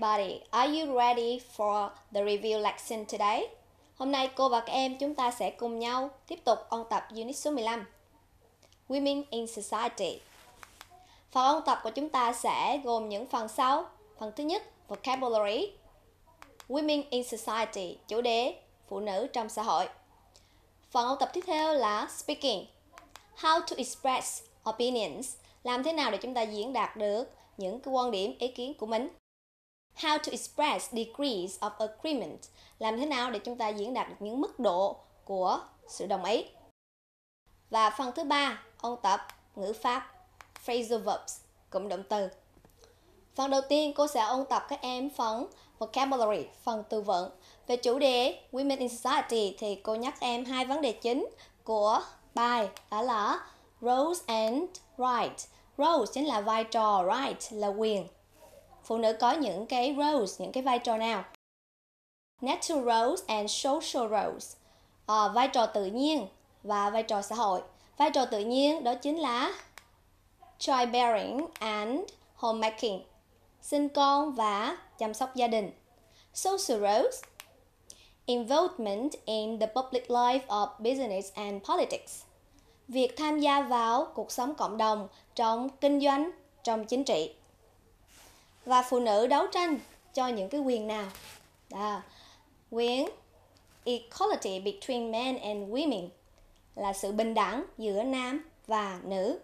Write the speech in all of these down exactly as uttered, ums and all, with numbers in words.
everybody, are you ready for the review lesson today? Hôm nay cô và các em chúng ta sẽ cùng nhau tiếp tục ôn tập unit số mười lăm, Women in Society. Phần ôn tập của chúng ta sẽ gồm những phần sau. Phần thứ nhất, vocabulary, Women in Society, chủ đề phụ nữ trong xã hội. Phần ôn tập tiếp theo là speaking, how to express opinions, làm thế nào để chúng ta diễn đạt được những cái quan điểm, ý kiến của mình. How to express degrees of agreement, làm thế nào để chúng ta diễn đạt được những mức độ của sự đồng ý. Và phần thứ ba, ôn tập ngữ pháp, phrasal verbs, cụm động từ. Phần đầu tiên cô sẽ ôn tập các em phần vocabulary, phần từ vựng. Về chủ đề Women in Society thì cô nhắc em hai vấn đề chính của bài, đó là roles and rights. Roles chính là vai trò, right là quyền. Phụ nữ có những cái roles, những cái vai trò nào? Natural roles and social roles, à, vai trò tự nhiên và vai trò xã hội. Vai trò tự nhiên đó chính là childbearing and homemaking, sinh con và chăm sóc gia đình. Social roles, involvement in the public life of business and politics, việc tham gia vào cuộc sống cộng đồng trong kinh doanh, trong chính trị. Và phụ nữ đấu tranh cho những cái quyền nào? À, quyền equality between men and women là sự bình đẳng giữa nam và nữ.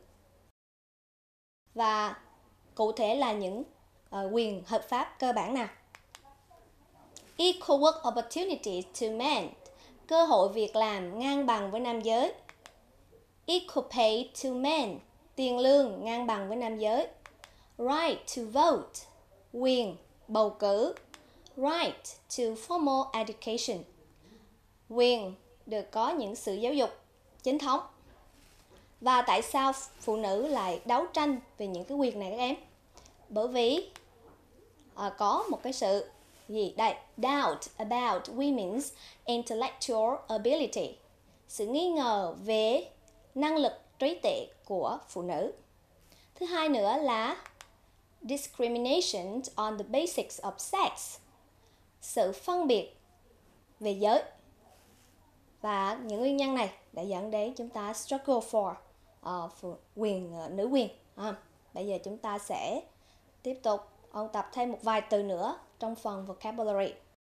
Và cụ thể là những uh, quyền hợp pháp cơ bản nào? Equal work opportunities to men, cơ hội việc làm ngang bằng với nam giới. Equal pay to men, tiền lương ngang bằng với nam giới. Right to vote, quyền bầu cử. Right to formal education, quyền được có những sự giáo dục chính thống. Và tại sao phụ nữ lại đấu tranh về những cái quyền này các em? Bởi vì à, có một cái sự gì đây? Doubt about women's intellectual ability, sự nghi ngờ về năng lực trí tuệ của phụ nữ. Thứ hai nữa là discrimination on the basics of sex, sự phân biệt về giới. Và những nguyên nhân này đã dẫn đến chúng ta struggle for uh, quyền uh, nữ quyền. À, bây giờ chúng ta sẽ tiếp tục ôn tập thêm một vài từ nữa trong phần vocabulary.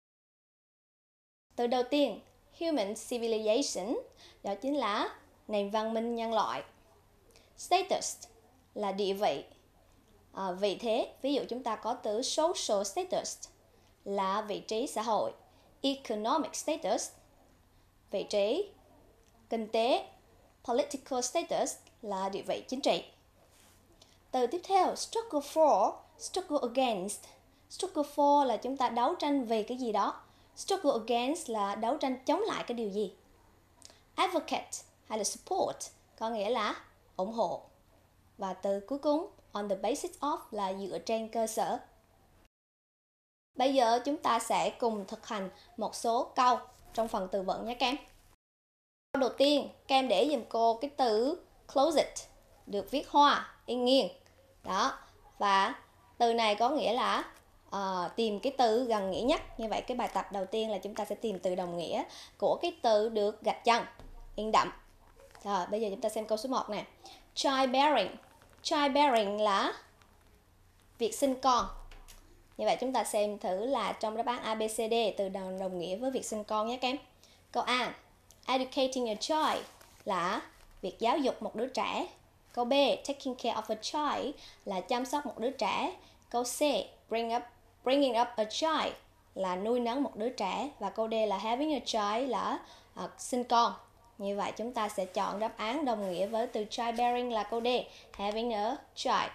Từ đầu tiên, human civilization, đó chính là nền văn minh nhân loại. Status là địa vị, à, vị thế. Ví dụ chúng ta có từ social status là vị trí xã hội. Economic status, vị trí kinh tế. Political status là địa vị chính trị. Từ tiếp theo, struggle for, struggle against. Struggle for là chúng ta đấu tranh về cái gì đó. Struggle against là đấu tranh chống lại cái điều gì. Advocate hay là support có nghĩa là ủng hộ. Và từ cuối cùng, on the basis of là dựa trên cơ sở. Bây giờ chúng ta sẽ cùng thực hành một số câu trong phần từ vựng nhé các em. Câu đầu tiên, các em để dùm cô cái từ closet, được viết hoa, in nghiêng. Đó. Và từ này có nghĩa là uh, tìm cái từ gần nghĩa nhất. Như vậy cái bài tập đầu tiên là chúng ta sẽ tìm từ đồng nghĩa của cái từ được gạch chân, in đậm. Rồi, bây giờ chúng ta xem câu số một nè. Childbearing. Childbearing là việc sinh con. Như vậy chúng ta xem thử là trong đáp án A, B, C, D từ đồng, đồng nghĩa với việc sinh con nhé các em. Câu A, educating a child là việc giáo dục một đứa trẻ. Câu B, taking care of a child là chăm sóc một đứa trẻ. Câu C, bring up, bringing up a child là nuôi nấng một đứa trẻ. Và câu D là having a child là uh, sinh con. Như vậy chúng ta sẽ chọn đáp án đồng nghĩa với từ childbearing là câu D, having a child.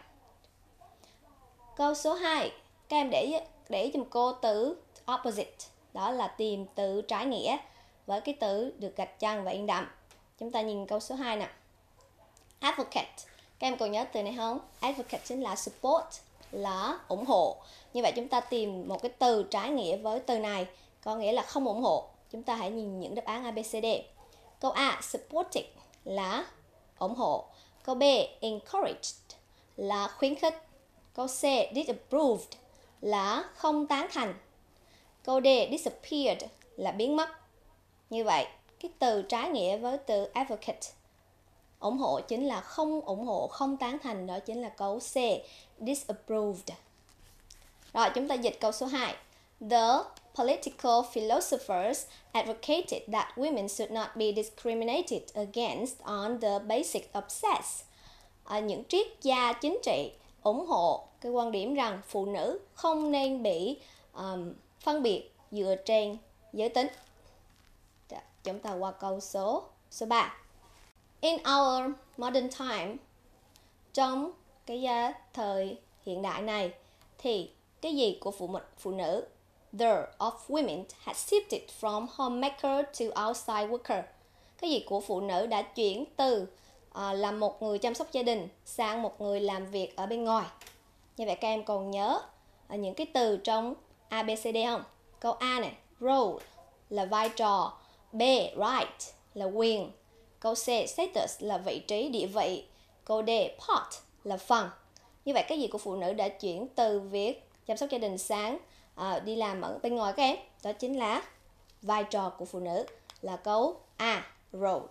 Câu số hai, các em để để dùm cô từ opposite, đó là tìm từ trái nghĩa với cái từ được gạch chân và in đậm. Chúng ta nhìn câu số hai nè. Advocate, các em còn nhớ từ này không? Advocate chính là support, là ủng hộ. Như vậy chúng ta tìm một cái từ trái nghĩa với từ này, có nghĩa là không ủng hộ. Chúng ta hãy nhìn những đáp án A, B, C, D. Câu A, supporting là ủng hộ. Câu B, encouraged là khuyến khích. Câu C, disapproved là không tán thành. Câu D, disappeared là biến mất. Như vậy, cái từ trái nghĩa với từ advocate, ủng hộ chính là không ủng hộ, không tán thành, đó chính là câu C, disapproved. Rồi, chúng ta dịch câu số hai. The political philosophers advocated that women should not be discriminated against on the basis of sex. À, những triết gia chính trị ủng hộ cái quan điểm rằng phụ nữ không nên bị um, phân biệt dựa trên giới tính. Đó, chúng ta qua câu số số ba. In our modern time, trong cái uh, thời hiện đại này thì cái gì của phụ phụ nữ? The of women has shifted from homemaker to outside worker. Cái gì của phụ nữ đã chuyển từ uh, làm một người chăm sóc gia đình sang một người làm việc ở bên ngoài. Như vậy các em còn nhớ uh, những cái từ trong A B C D không? Câu A này, role là vai trò, B, right là quyền, câu C, status là vị trí, địa vị, câu D, part là phần. Như vậy cái gì của phụ nữ đã chuyển từ việc chăm sóc gia đình sang à, đi làm ở bên ngoài các em? Đó chính là vai trò của phụ nữ, là câu A, role.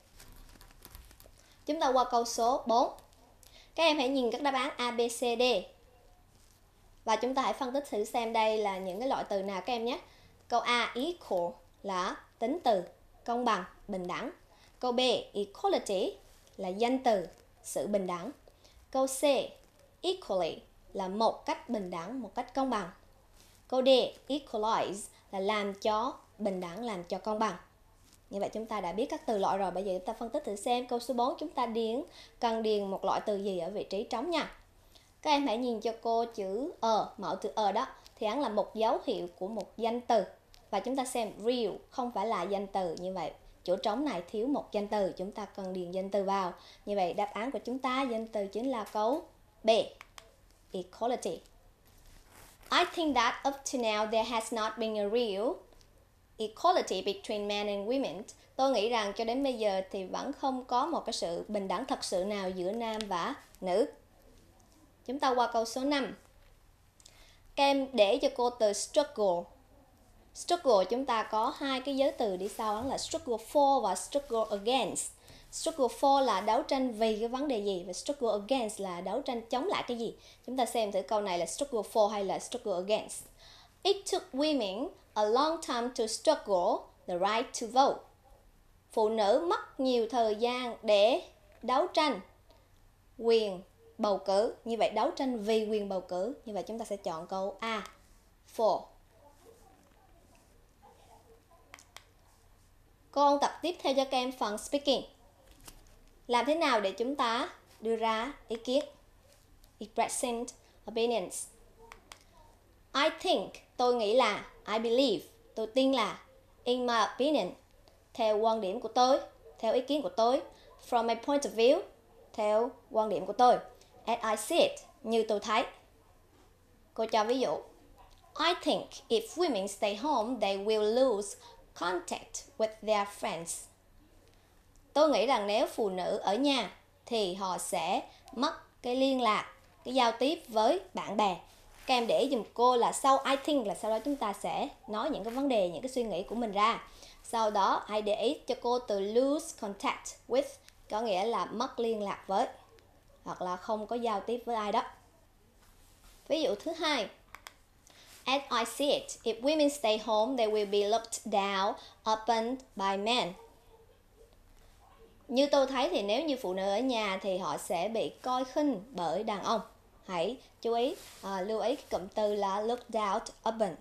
Chúng ta qua câu số bốn. Các em hãy nhìn các đáp án A, B, C, D và chúng ta hãy phân tích thử xem đây là những cái loại từ nào các em nhé. Câu A, equal là tính từ công bằng, bình đẳng. Câu B, equality là danh từ sự bình đẳng. Câu C, equally là một cách bình đẳng, một cách công bằng. Câu D, equalize là làm cho bình đẳng, làm cho công bằng. Như vậy chúng ta đã biết các từ loại rồi. Bây giờ chúng ta phân tích thử xem câu số bốn chúng ta điền cần điền một loại từ gì ở vị trí trống nha. Các em hãy nhìn cho cô chữ ờ, mẫu từ ờ đó thì hắn là một dấu hiệu của một danh từ. Và chúng ta xem real không phải là danh từ, như vậy chỗ trống này thiếu một danh từ, chúng ta cần điền danh từ vào. Như vậy đáp án của chúng ta danh từ chính là câu B, equality. I think that up to now there has not been a real equality between men and women. Tôi nghĩ rằng cho đến bây giờ thì vẫn không có một cái sự bình đẳng thật sự nào giữa nam và nữ. Chúng ta qua câu số năm. Các em để cho cô từ struggle. Struggle chúng ta có hai cái giới từ đi sau, đó là struggle for và struggle against. Struggle for là đấu tranh vì cái vấn đề gì, và struggle against là đấu tranh chống lại cái gì. Chúng ta xem thử câu này là struggle for hay là struggle against. It took women a long time to struggle the right to vote. Phụ nữ mất nhiều thời gian để đấu tranh quyền bầu cử. Như vậy đấu tranh vì quyền bầu cử. Như vậy chúng ta sẽ chọn câu A, for. Cô ôn tập tiếp theo cho các em phần speaking. Làm thế nào để chúng ta đưa ra ý kiến? Expressing opinions. I think, tôi nghĩ là. I believe, tôi tin là. In my opinion, theo quan điểm của tôi, theo ý kiến của tôi. From my point of view, theo quan điểm của tôi. As I see it, như tôi thấy. Cô cho ví dụ. I think if women stay home, they will lose contact with their friends. Tôi nghĩ rằng nếu phụ nữ ở nhà thì họ sẽ mất cái liên lạc, cái giao tiếp với bạn bè. Các em để dùm cô là sau I think là sau đó chúng ta sẽ nói những cái vấn đề, những cái suy nghĩ của mình ra. Sau đó hãy để ý cho cô từ lose contact with, có nghĩa là mất liên lạc với, hoặc là không có giao tiếp với ai đó. Ví dụ thứ hai. As I see it, if women stay home, they will be looked down upon by men. Như tôi thấy thì nếu như phụ nữ ở nhà thì họ sẽ bị coi khinh bởi đàn ông. Hãy chú ý, à, lưu ý cái cụm từ là look down upon.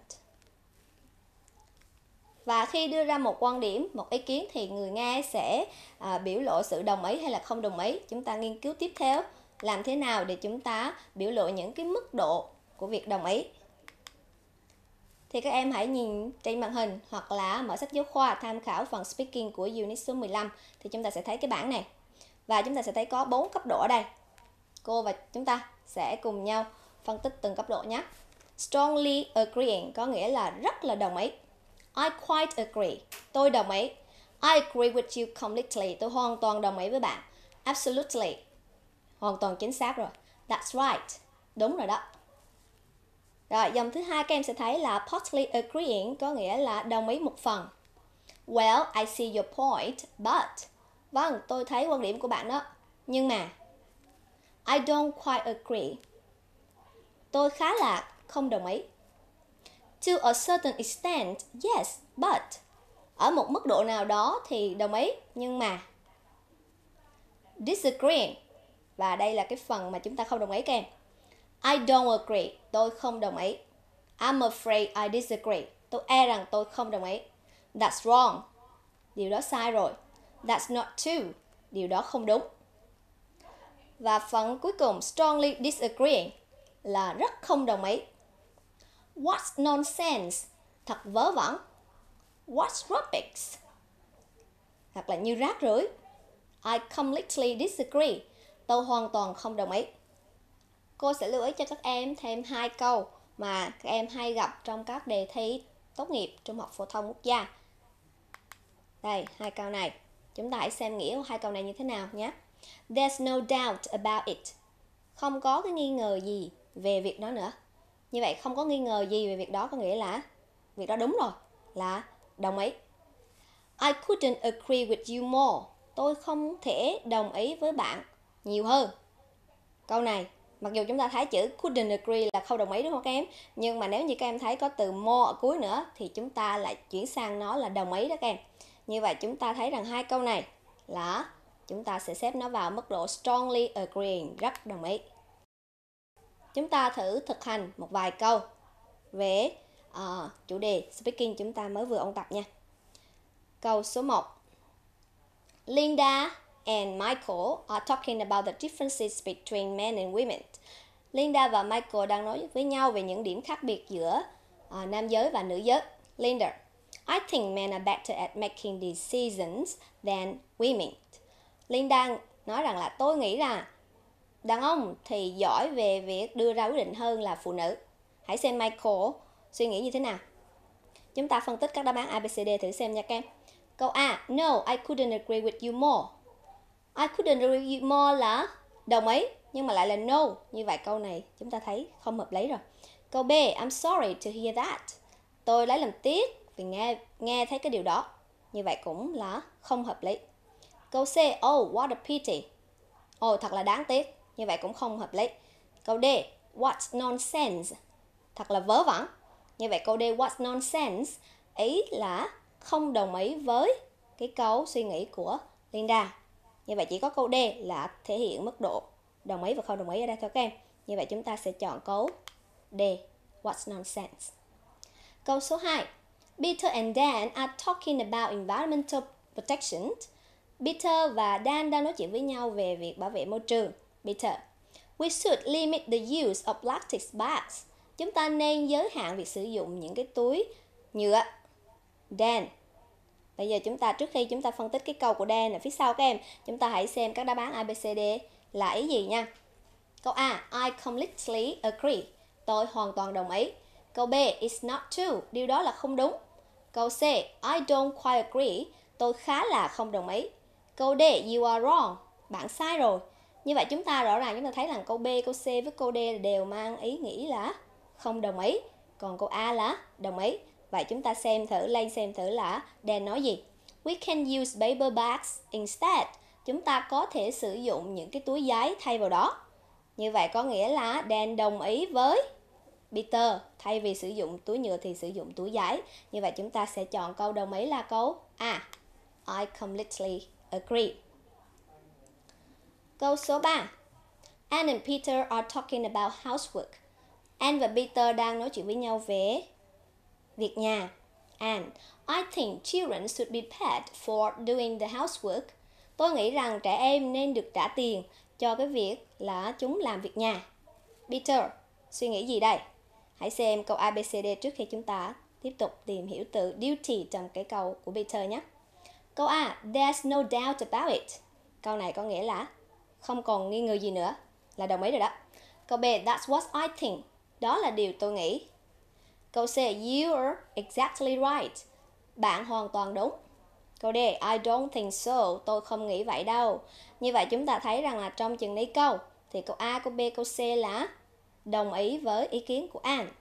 Và khi đưa ra một quan điểm, một ý kiến thì người nghe sẽ à, biểu lộ sự đồng ý hay là không đồng ý. Chúng ta nghiên cứu tiếp theo làm thế nào để chúng ta biểu lộ những cái mức độ của việc đồng ý. Thì các em hãy nhìn trên màn hình hoặc là mở sách giáo khoa tham khảo phần speaking của unit số mười lăm thì chúng ta sẽ thấy cái bảng này. Và chúng ta sẽ thấy có bốn cấp độ ở đây. Cô và chúng ta sẽ cùng nhau phân tích từng cấp độ nhé. Strongly agreeing có nghĩa là rất là đồng ý. I quite agree, tôi đồng ý. I agree with you completely, tôi hoàn toàn đồng ý với bạn. Absolutely, hoàn toàn chính xác rồi. That's right, đúng rồi đó. Rồi, dòng thứ hai các em sẽ thấy là partly agreeing, có nghĩa là đồng ý một phần. Well, I see your point, but... Vâng, tôi thấy quan điểm của bạn đó. Nhưng mà... I don't quite agree. Tôi khá là không đồng ý. To a certain extent, yes, but... Ở một mức độ nào đó thì đồng ý, nhưng mà... Disagreeing. Và đây là cái phần mà chúng ta không đồng ý các em. I don't agree. Tôi không đồng ý. I'm afraid I disagree. Tôi e rằng tôi không đồng ý. That's wrong. Điều đó sai rồi. That's not true. Điều đó không đúng. Và phần cuối cùng, strongly disagreeing, là rất không đồng ý. What's nonsense? Thật vớ vẩn. What's rubbish? Hoặc là như rác rưởi. I completely disagree. Tôi hoàn toàn không đồng ý. Cô sẽ lưu ý cho các em thêm hai câu mà các em hay gặp trong các đề thi tốt nghiệp trung học phổ thông quốc gia. Đây, hai câu này. Chúng ta hãy xem nghĩa của hai câu này như thế nào nhé. There's no doubt about it. Không có cái nghi ngờ gì về việc đó nữa. Như vậy không có nghi ngờ gì về việc đó có nghĩa là việc đó đúng rồi, là đồng ý. I couldn't agree with you more. Tôi không thể đồng ý với bạn nhiều hơn. Câu này, mặc dù chúng ta thấy chữ couldn't agree là không đồng ý đúng không các em? Nhưng mà nếu như các em thấy có từ more ở cuối nữa thì chúng ta lại chuyển sang nó là đồng ý đó các em. Như vậy chúng ta thấy rằng hai câu này là chúng ta sẽ xếp nó vào mức độ strongly agreeing, rất đồng ý. Chúng ta thử thực hành một vài câu về uh, chủ đề speaking chúng ta mới vừa ôn tập nha. Câu số một. Linda and Michael are talking about the differences between men and women. Linda và Michael đang nói với nhau về những điểm khác biệt giữa uh, nam giới và nữ giới. Linda: I think men are better at making decisions than women. Linda nói rằng là tôi nghĩ là đàn ông thì giỏi về việc đưa ra quyết định hơn là phụ nữ. Hãy xem Michael suy nghĩ như thế nào. Chúng ta phân tích các đáp án A, B, C, D thử xem nha các em. Câu A, no, I couldn't agree with you more. I couldn't agree with you more là đồng ý, nhưng mà lại là no. Như vậy câu này chúng ta thấy không hợp lý rồi. Câu B, I'm sorry to hear that. Tôi lấy làm tiếc vì nghe nghe thấy cái điều đó. Như vậy cũng là không hợp lý. Câu C, oh, what a pity. Ồ, oh, thật là đáng tiếc. Như vậy cũng không hợp lý. Câu D, what's nonsense. Thật là vớ vẩn. Như vậy câu D, what's nonsense, ý là không đồng ý với cái câu suy nghĩ của Linda. Như vậy chỉ có câu D là thể hiện mức độ đồng ý và không đồng ý ở đây thôi các em. Như vậy chúng ta sẽ chọn câu D, what's nonsense. Câu số hai. Peter and Dan are talking about environmental protection. Peter và Dan đang nói chuyện với nhau về việc bảo vệ môi trường. Peter: We should limit the use of plastic bags. Chúng ta nên giới hạn việc sử dụng những cái túi nhựa. Dan: Bây giờ chúng ta trước khi chúng ta phân tích cái câu của Dan ở phía sau các em, chúng ta hãy xem các đáp án A, B, C, D là ý gì nha. Câu A, I completely agree. Tôi hoàn toàn đồng ý. Câu B, it's not true. Điều đó là không đúng. Câu C, I don't quite agree. Tôi khá là không đồng ý. Câu D, you are wrong. Bạn sai rồi. Như vậy chúng ta rõ ràng chúng ta thấy rằng câu B, câu C với câu D đều mang ý nghĩa là không đồng ý. Còn câu A là đồng ý. Vậy chúng ta xem thử, lên xem thử là Dan nói gì. We can use paper bags instead. Chúng ta có thể sử dụng những cái túi giấy thay vào đó. Như vậy có nghĩa là Dan đồng ý với Peter. Thay vì sử dụng túi nhựa thì sử dụng túi giấy. Như vậy chúng ta sẽ chọn câu đồng ý là câu A. I completely agree. Câu số ba. Anne and Peter are talking about housework. Anne và Peter đang nói chuyện với nhau về việc nhà. Anne: I think children should be paid for doing the housework. Tôi nghĩ rằng trẻ em nên được trả tiền cho cái việc là chúng làm việc nhà. Peter: Suy nghĩ gì đây? Hãy xem câu A, B, C, D trước khi chúng ta tiếp tục tìm hiểu từ duty trong cái câu của Peter nhé. Câu A, there's no doubt about it. Câu này có nghĩa là không còn nghi ngờ gì nữa, là đồng ý rồi đó. Câu B, that's what I think. Đó là điều tôi nghĩ. Câu C, you are exactly right. Bạn hoàn toàn đúng. Câu D, I don't think so. Tôi không nghĩ vậy đâu. Như vậy chúng ta thấy rằng là trong chừng này câu thì câu A, câu B, câu C là đồng ý với ý kiến của Anne.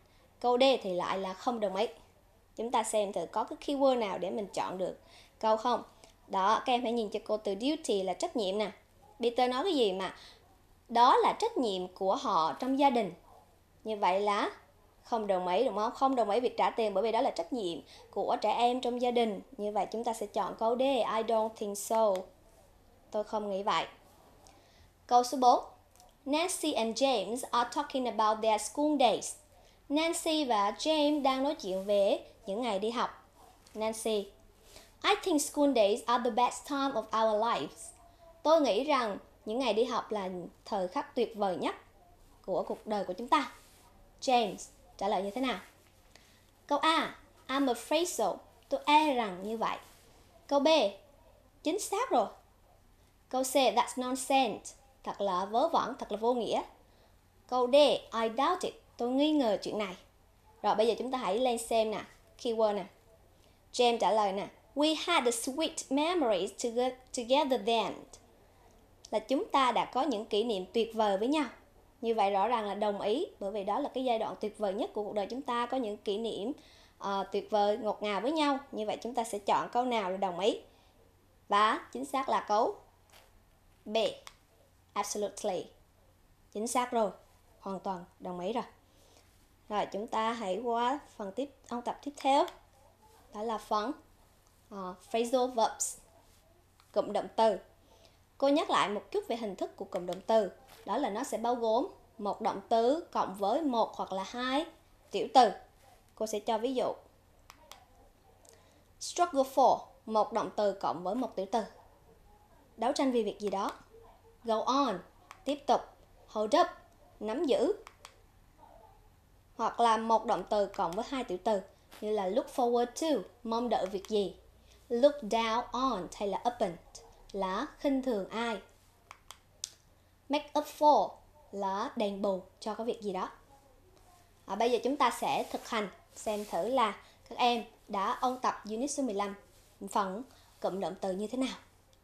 Câu D thì lại là không đồng ý. Chúng ta xem thử có cái keyword nào để mình chọn được câu không. Đó, các em hãy nhìn cho cô từ duty là trách nhiệm nè. Peter nói cái gì mà đó là trách nhiệm của họ trong gia đình. Như vậy là không đồng ý, đúng không? Không đồng ý việc trả tiền bởi vì đó là trách nhiệm của trẻ em trong gia đình. Như vậy chúng ta sẽ chọn câu D, I don't think so. Tôi không nghĩ vậy. Câu số bốn. Nancy and James are talking about their school days. Nancy và James đang nói chuyện về những ngày đi học. Nancy: I think school days are the best time of our lives. Tôi nghĩ rằng những ngày đi học là thời khắc tuyệt vời nhất của cuộc đời của chúng ta. James trả lời như thế nào? Câu A, I'm afraid so. Tôi e rằng như vậy. Câu B, chính xác rồi. Câu C, that's nonsense. Thật là vớ vẩn, thật là vô nghĩa. Câu D, I doubt it. Tôi nghi ngờ chuyện này. Rồi bây giờ chúng ta hãy lên xem nè, keyword nè. James trả lời nè, we had a sweet memories together then. Là chúng ta đã có những kỷ niệm tuyệt vời với nhau. Như vậy rõ ràng là đồng ý, bởi vì đó là cái giai đoạn tuyệt vời nhất của cuộc đời chúng ta, có những kỷ niệm uh, tuyệt vời ngọt ngào với nhau. Như vậy chúng ta sẽ chọn câu nào là đồng ý. Và chính xác là câu B, absolutely. Chính xác rồi, hoàn toàn đồng ý rồi. Rồi chúng ta hãy qua phần tiếp ôn tập tiếp theo. Đó là phần uh, phrasal verbs, cụm động từ. Cô nhắc lại một chút về hình thức của cụm động từ. Đó là nó sẽ bao gồm một động từ cộng với một hoặc là hai tiểu từ. Cô sẽ cho ví dụ. Struggle for, một động từ cộng với một tiểu từ. Đấu tranh vì việc gì đó. Go on, tiếp tục. Hold up, nắm giữ. Hoặc là một động từ cộng với hai tiểu từ, như là look forward to, mong đợi việc gì. Look down on hay là upon là khinh thường ai. Make up for là đền bù cho cái việc gì đó. À, bây giờ chúng ta sẽ thực hành xem thử là các em đã ôn tập unit số mười lăm phần cụm động từ như thế nào.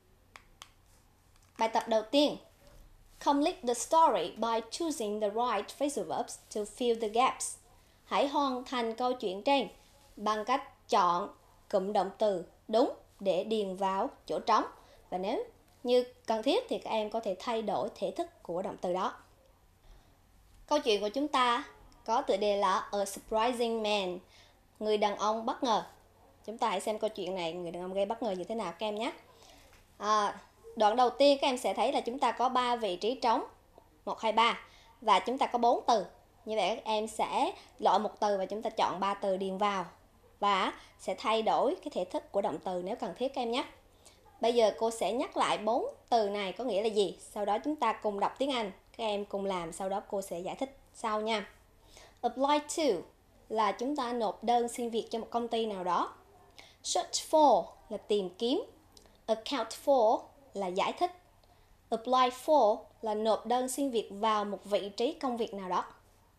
Bài tập đầu tiên. Complete the story by choosing the right phrasal verbs to fill the gaps. Hãy hoàn thành câu chuyện trên bằng cách chọn cụm động từ đúng để điền vào chỗ trống. Và nếu như cần thiết thì các em có thể thay đổi thể thức của động từ đó. Câu chuyện của chúng ta có tựa đề là A Surprising Man, người đàn ông bất ngờ. Chúng ta hãy xem câu chuyện này, người đàn ông gây bất ngờ như thế nào các em nhé. À, đoạn đầu tiên các em sẽ thấy là chúng ta có ba vị trí trống, một, hai, ba. Và chúng ta có bốn từ. Như vậy các em sẽ loại một từ và chúng ta chọn ba từ điền vào. Và sẽ thay đổi cái thể thức của động từ nếu cần thiết các em nhé. Bây giờ cô sẽ nhắc lại bốn từ này có nghĩa là gì. Sau đó chúng ta cùng đọc tiếng Anh. Các em cùng làm, sau đó cô sẽ giải thích sau nha. Apply to là chúng ta nộp đơn xin việc cho một công ty nào đó. Search for là tìm kiếm. Account for là giải thích. Apply for là nộp đơn xin việc vào một vị trí công việc nào đó.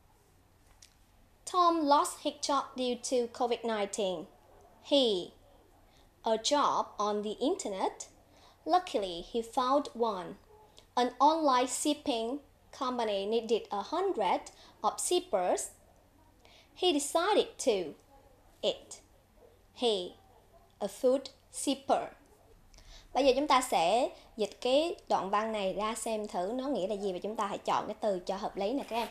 Tom lost his job due to covid nineteen. He a job on the internet. Luckily, he found one. An online shipping company needed a hundred of shippers. He decided to it. He a food shipper. Bây giờ chúng ta sẽ dịch cái đoạn văn này ra xem thử nó nghĩa là gì và chúng ta hãy chọn cái từ cho hợp lý nè các em.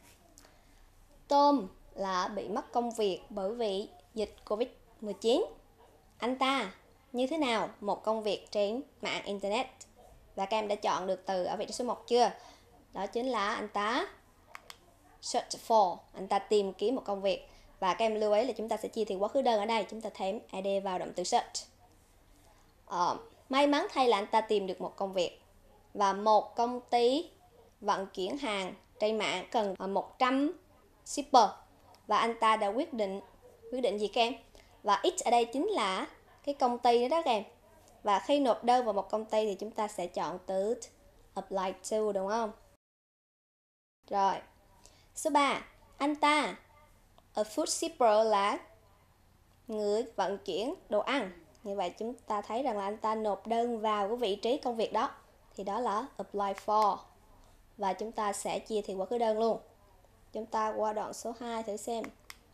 Tom là bị mất công việc bởi vì dịch covid mười chín. Anh ta như thế nào? Một công việc trên mạng internet. Và các em đã chọn được từ ở vị trí số một chưa? Đó chính là anh ta search for, anh ta tìm kiếm một công việc. Và các em lưu ý là chúng ta sẽ chia thì quá khứ đơn ở đây, chúng ta thêm ed vào động từ search. Ờ, may mắn thay là anh ta tìm được một công việc. Và một công ty vận chuyển hàng trên mạng cần một trăm shipper. Và anh ta đã quyết định, quyết định gì các em? Và it ở đây chính là cái công ty đó các em. Và khi nộp đơn vào một công ty thì chúng ta sẽ chọn từ apply to, đúng không? Rồi. Số ba. Anh ta a food shipper là người vận chuyển đồ ăn. Như vậy chúng ta thấy rằng là anh ta nộp đơn vào cái vị trí công việc đó. Thì đó là apply for. Và chúng ta sẽ chia thì quá khứ đơn luôn. Chúng ta qua đoạn số hai thử xem.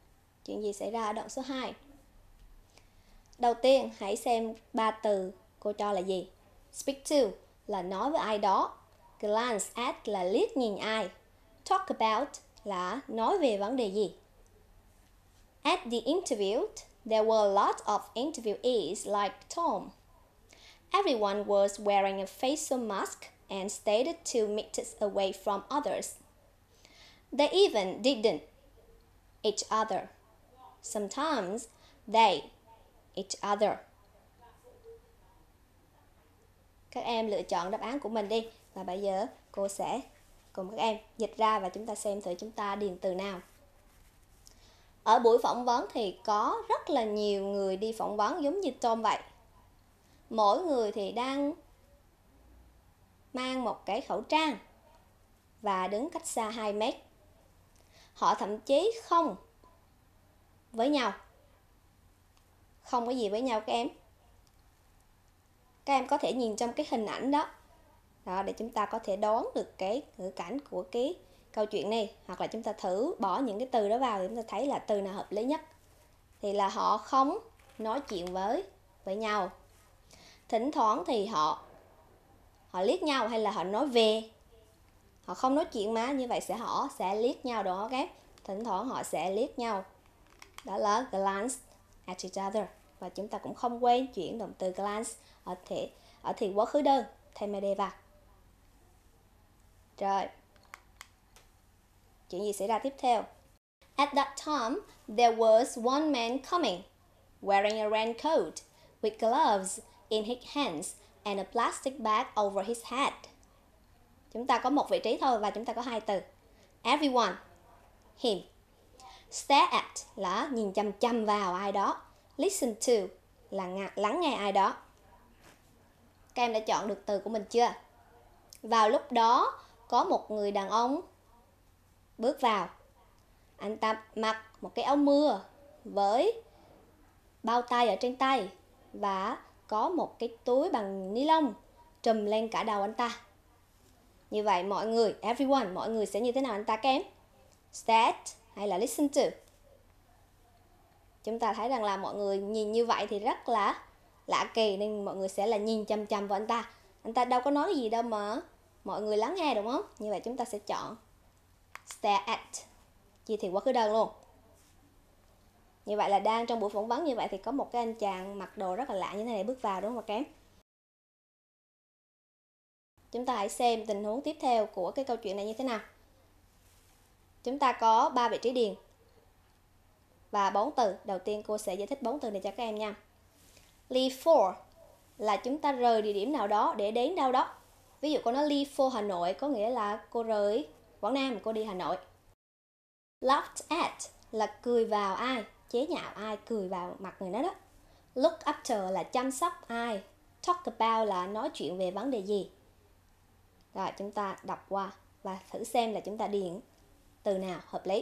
Chuyện gì xảy ra ở đoạn số hai? Đầu tiên, hãy xem ba từ cô cho là gì. Speak to là nói với ai đó. Glance at là liếc nhìn ai. Talk about là nói về vấn đề gì. At the interview, there were a lot of interviewees like Tom. Everyone was wearing a facial mask and stayed two meters away from others. They even didn't each other. Sometimes they each other. Các em lựa chọn đáp án của mình đi. Và bây giờ cô sẽ cùng các em dịch ra và chúng ta xem thử chúng ta điền từ nào. Ở buổi phỏng vấn thì có rất là nhiều người đi phỏng vấn giống như Tom vậy. Mỗi người thì đang mang một cái khẩu trang và đứng cách xa hai mét. Họ thậm chí không với nhau. Không có gì với nhau các em. Các em có thể nhìn trong cái hình ảnh đó. Đó, để chúng ta có thể đoán được cái ngữ cảnh của cái câu chuyện này. Hoặc là chúng ta thử bỏ những cái từ đó vào để chúng ta thấy là từ nào hợp lý nhất. Thì là họ không nói chuyện với với nhau. Thỉnh thoảng thì họ họ liếc nhau hay là họ nói về. Họ không nói chuyện mà, như vậy sẽ họ sẽ liếc nhau đó các em. Thỉnh thoảng họ sẽ liếc nhau. Đó là glance at each other. Và chúng ta cũng không quên chuyển động từ glance ở thể ở thì quá khứ đơn thêm ed vào. Rồi. Chuyện gì xảy ra tiếp theo? At that time, there was one man coming, wearing a raincoat, with gloves in his hands and a plastic bag over his head. Chúng ta có một vị trí thôi và chúng ta có hai từ. Everyone, him. Stare at là nhìn chăm chăm vào ai đó. Listen to là lắng nghe ai đó. Các em đã chọn được từ của mình chưa? Vào lúc đó, có một người đàn ông bước vào. Anh ta mặc một cái áo mưa với bao tay ở trên tay và có một cái túi bằng ni lông trùm lên cả đầu anh ta. Như vậy mọi người, everyone, mọi người sẽ như thế nào anh ta các em? Stare at hay là listen to? Chúng ta thấy rằng là mọi người nhìn như vậy thì rất là lạ kỳ nên mọi người sẽ là nhìn chăm chăm vào anh ta. Anh ta đâu có nói gì đâu mà mọi người lắng nghe đúng không? Như vậy chúng ta sẽ chọn stare at. Chia thì quá khứ đơn luôn. Như vậy là đang trong buổi phỏng vấn như vậy thì có một cái anh chàng mặc đồ rất là lạ như thế này bước vào đúng không các em? Chúng ta hãy xem tình huống tiếp theo của cái câu chuyện này như thế nào. Chúng ta có ba vị trí điền và bốn từ. Đầu tiên cô sẽ giải thích bốn từ này cho các em nha. Leave for là chúng ta rời địa điểm nào đó để đến đâu đó. Ví dụ cô nói leave for Hà Nội có nghĩa là cô rời Quảng Nam, cô đi Hà Nội. Laughed at là cười vào ai, chế nhạo ai, cười vào mặt người đó đó. Look after là chăm sóc ai. Talk about là nói chuyện về vấn đề gì. Rồi chúng ta đọc qua và thử xem là chúng ta điền từ nào hợp lý.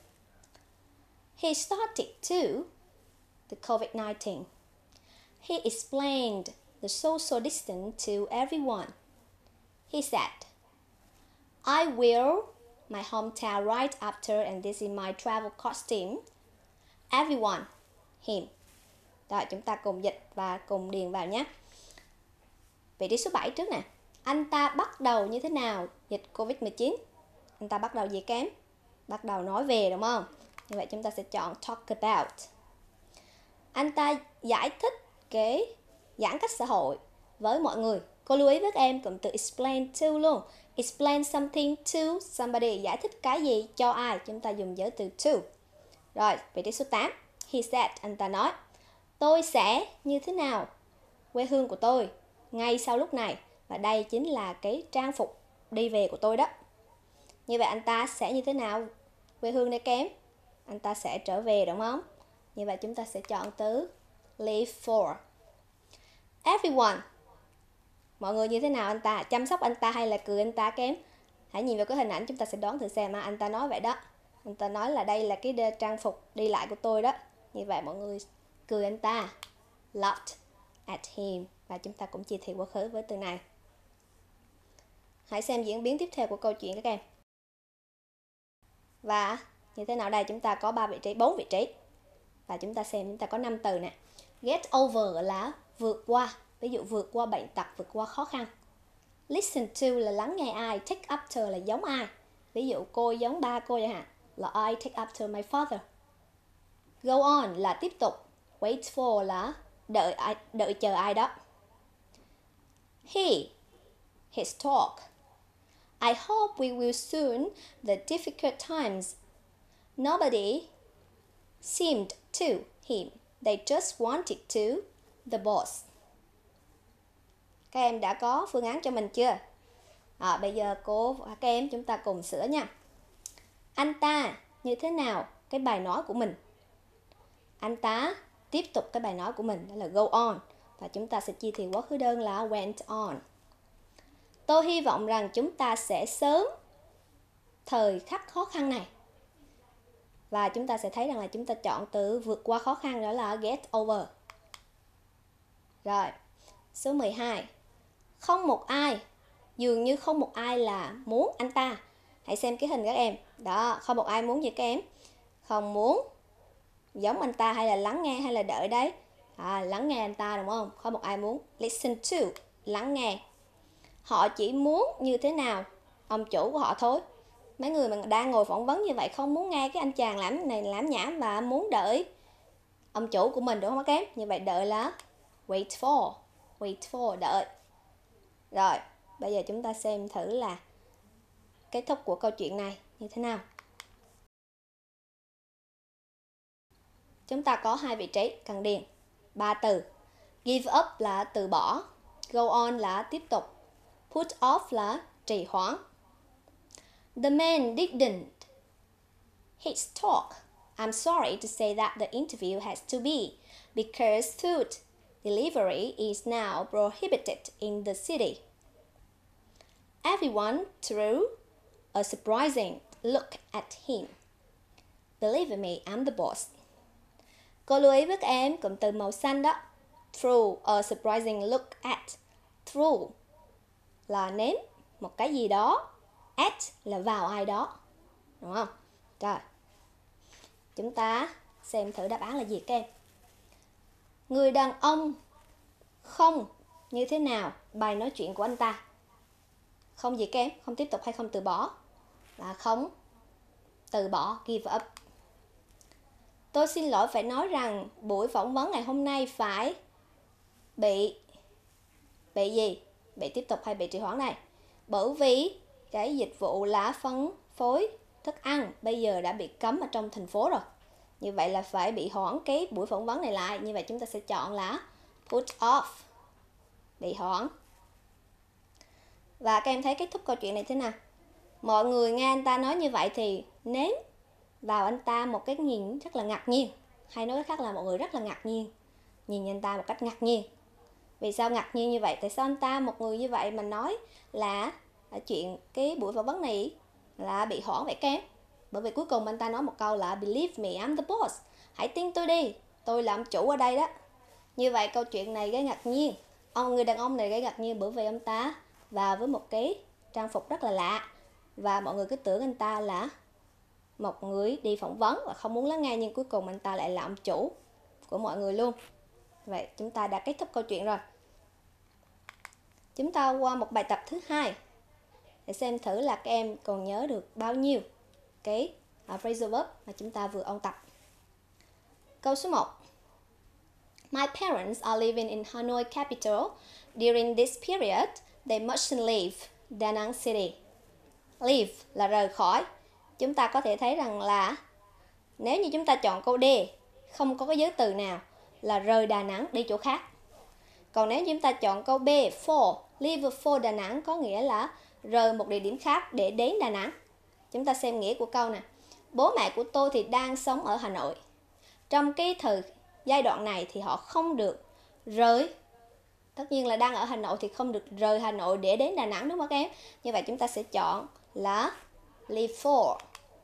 He started to the covid nineteen. He explained the social distance to everyone. He said, I will my hometown right after and this is my travel costume. Everyone, him. Rồi chúng ta cùng dịch và cùng điền vào nhé. Vị trí số bảy trước nè. Anh ta bắt đầu như thế nào dịch covid mười chín? Anh ta bắt đầu gì kém? Bắt đầu nói về đúng không? Như vậy chúng ta sẽ chọn talk about. Anh ta giải thích cái giãn cách xã hội với mọi người. Cô lưu ý với các em cụm từ explain to luôn. Explain something to somebody. Giải thích cái gì cho ai? Chúng ta dùng giới từ to. Rồi, vị trí số tám. He said, anh ta nói, tôi sẽ như thế nào? Quê hương của tôi ngay sau lúc này. Và đây chính là cái trang phục đi về của tôi đó. Như vậy anh ta sẽ như thế nào? Quê hương đây kém. Anh ta sẽ trở về đúng không? Như vậy chúng ta sẽ chọn từ leave for. Everyone. Mọi người như thế nào anh ta? Chăm sóc anh ta hay là cười anh ta kém? Hãy nhìn vào cái hình ảnh chúng ta sẽ đoán thử xem mà anh ta nói vậy đó. Anh ta nói là đây là cái trang phục đi lại của tôi đó. Như vậy mọi người cười anh ta. Laughed at him. Và chúng ta cũng chia thị quá khứ với từ này. Hãy xem diễn biến tiếp theo của câu chuyện các em. Và như thế nào đây? Chúng ta có ba vị trí, bốn vị trí. Và chúng ta xem chúng ta có năm từ nè. Get over là vượt qua, ví dụ vượt qua bệnh tật, vượt qua khó khăn. Listen to là lắng nghe ai, take after là giống ai. Ví dụ cô giống ba cô chẳng hạn, là I take after my father. Go on là tiếp tục, wait for là đợi ai, đợi chờ ai đó. He, his talk. I hope we will soon the difficult times. Nobody seemed to him. They just wanted to the boss. Các em đã có phương án cho mình chưa? À, bây giờ cô và các em chúng ta cùng sửa nha. Anh ta như thế nào cái bài nói của mình? Anh ta tiếp tục cái bài nói của mình, đó là go on. Và chúng ta sẽ chia thì quá khứ đơn là went on. Tôi hy vọng rằng chúng ta sẽ sớm thời khắc khó khăn này. Và chúng ta sẽ thấy rằng là chúng ta chọn từ vượt qua khó khăn, đó là get over. Rồi, số mười hai. Không một ai, dường như không một ai là muốn anh ta. Hãy xem cái hình các em. Đó, không một ai muốn gì các em? Không muốn giống anh ta, hay là lắng nghe, hay là đợi đấy. À, lắng nghe anh ta đúng không? Không một ai muốn. Listen to, lắng nghe. Họ chỉ muốn như thế nào? Ông chủ của họ thôi. Mấy người mà đang ngồi phỏng vấn như vậy không muốn nghe cái anh chàng làm này làm nhảm và muốn đợi ông chủ của mình, đúng không các em? Như vậy đợi là wait for. Wait for, đợi. Rồi, bây giờ chúng ta xem thử là kết thúc của câu chuyện này như thế nào. Chúng ta có hai vị trí cần điền. Ba từ. Give up là từ bỏ. Go on là tiếp tục. Put off là trì hoãn. The man didn't his talk. I'm sorry to say that the interview has to be because food delivery is now prohibited in the city. Everyone threw a surprising look at him. Believe me, I'm the boss. Cô lưu ý với các em cụm từ màu xanh đó. Threw a surprising look at. Threw là ném một cái gì đó. At là vào ai đó. Đúng không? Rồi. Chúng ta xem thử đáp án là gì các em. Người đàn ông không như thế nào bài nói chuyện của anh ta. Không gì các em? Không tiếp tục hay không từ bỏ? Là không từ bỏ, give up. Tôi xin lỗi phải nói rằng buổi phỏng vấn ngày hôm nay phải bị bị gì? Bị tiếp tục hay bị trì hoãn này? Bởi vì cái dịch vụ là phân phối thức ăn bây giờ đã bị cấm ở trong thành phố rồi. Như vậy là phải bị hoãn cái buổi phỏng vấn này lại. Như vậy chúng ta sẽ chọn là put off, bị hoãn. Và các em thấy kết thúc câu chuyện này thế nào? Mọi người nghe anh ta nói như vậy thì ném vào anh ta một cái nhìn rất là ngạc nhiên. Hay nói cách khác là mọi người rất là ngạc nhiên. Nhìn anh ta một cách ngạc nhiên. Vì sao ngạc nhiên như vậy? Tại sao anh ta, một người như vậy mà nói là chuyện cái buổi phỏng vấn này là bị hoãn vậy các em? Bởi vì cuối cùng anh ta nói một câu là believe me, I'm the boss. Hãy tin tôi đi, tôi là ông chủ ở đây đó. Như vậy câu chuyện này gây ngạc nhiên. Ông người đàn ông này gây ngạc nhiên bởi vì ông ta vào với một cái trang phục rất là lạ. Và mọi người cứ tưởng anh ta là một người đi phỏng vấn và không muốn lắng nghe, nhưng cuối cùng anh ta lại là ông chủ của mọi người luôn. Vậy chúng ta đã kết thúc câu chuyện rồi. Chúng ta qua một bài tập thứ hai để xem thử là các em còn nhớ được bao nhiêu cái uh, phrasal verb mà chúng ta vừa ôn tập. Câu số một. My parents are living in Hanoi capital. During this period, they mustn't leave Da Nang City. Leave là rời khỏi. Chúng ta có thể thấy rằng là nếu như chúng ta chọn câu D, không có cái giới từ nào là rời Đà Nẵng đi chỗ khác. Còn nếu chúng ta chọn câu B, for, leave for Đà Nẵng có nghĩa là rời một địa điểm khác để đến Đà Nẵng. Chúng ta xem nghĩa của câu nè. Bố mẹ của tôi thì đang sống ở Hà Nội. Trong cái thời giai đoạn này thì họ không được rời. Tất nhiên là đang ở Hà Nội thì không được rời Hà Nội để đến Đà Nẵng, đúng không các em? Như vậy chúng ta sẽ chọn là leave for.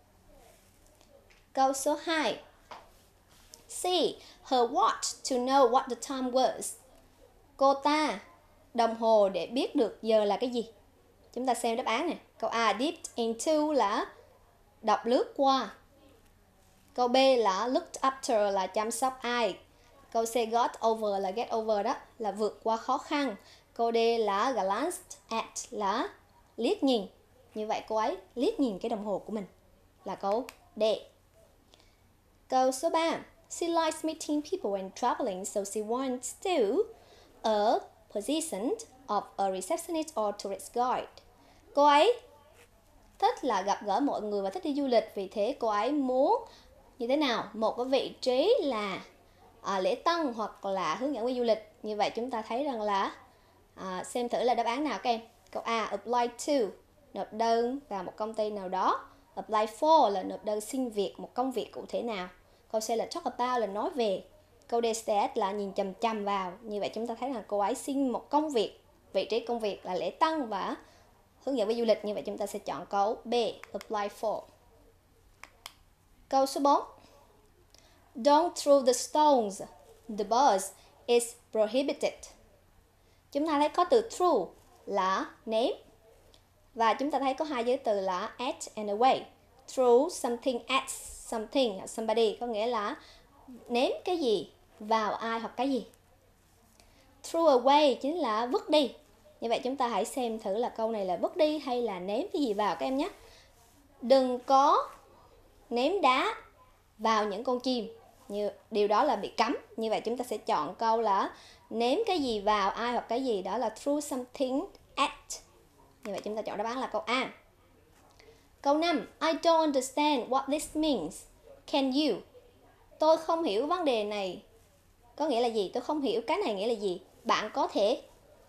Câu số hai. See her watch to know what the time was. Cô ta đồng hồ để biết được giờ là cái gì. Chúng ta xem đáp án nè. Câu A, dipped into là đọc lướt qua. Câu B là looked after là chăm sóc ai. Câu C got over là get over đó, là vượt qua khó khăn. Câu D là glanced at là liếc nhìn. Như vậy cô ấy liếc nhìn cái đồng hồ của mình, là câu D. Câu số ba. She likes meeting people and traveling, so she wants to a position of a receptionist or tourist guide. Cô ấy thích là gặp gỡ mọi người và thích đi du lịch, vì thế cô ấy muốn như thế nào? Một cái vị trí là à, lễ tân hoặc là hướng dẫn viên du lịch. Như vậy chúng ta thấy rằng là à, xem thử là đáp án nào các em. Câu A, apply to, nộp đơn vào một công ty nào đó. Apply for là nộp đơn xin việc, một công việc cụ thể nào. Câu C là talk about là nói về. Câu D, stare at là nhìn chằm chằm vào. Như vậy chúng ta thấy là cô ấy xin một công việc, vị trí công việc là lễ tân và hướng dẫn viên du lịch. Như vậy chúng ta sẽ chọn câu B, apply for. Câu số bốn. Don't throw the stones. The bus is prohibited. Chúng ta thấy có từ throw là ném. Và chúng ta thấy có hai giới từ là at and away. Throw something at something, somebody, có nghĩa là ném cái gì vào ai hoặc cái gì. Throw away chính là vứt đi. Như vậy chúng ta hãy xem thử là câu này là vứt đi hay là ném cái gì vào các em nhé. Đừng có ném đá vào những con chim, như điều đó là bị cấm. Như vậy chúng ta sẽ chọn câu là ném cái gì vào ai hoặc cái gì, đó là throw something at. Như vậy chúng ta chọn đáp án là câu A. Câu năm. I don't understand what this means. Can you? Tôi không hiểu vấn đề này có nghĩa là gì. Tôi không hiểu cái này nghĩa là gì. Bạn có thể.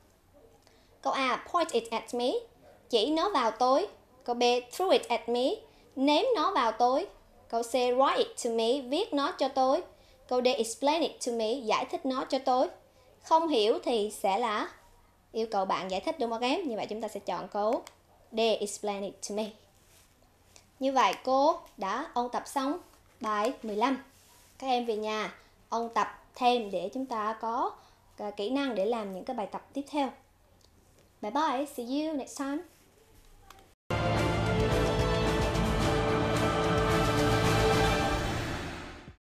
Câu A, point it at me, chỉ nó vào tôi. Câu B, throw it at me, ném nó vào tôi. Câu C, write it to me, viết nó cho tôi. Câu D, explain it to me, giải thích nó cho tôi. Không hiểu thì sẽ là yêu cầu bạn giải thích, đúng không em? Như vậy chúng ta sẽ chọn câu D, explain it to me. Như vậy cô đã ôn tập xong bài mười lăm. Các em về nhà ôn tập thêm để chúng ta có kỹ năng để làm những cái bài tập tiếp theo. Bye bye, see you next time.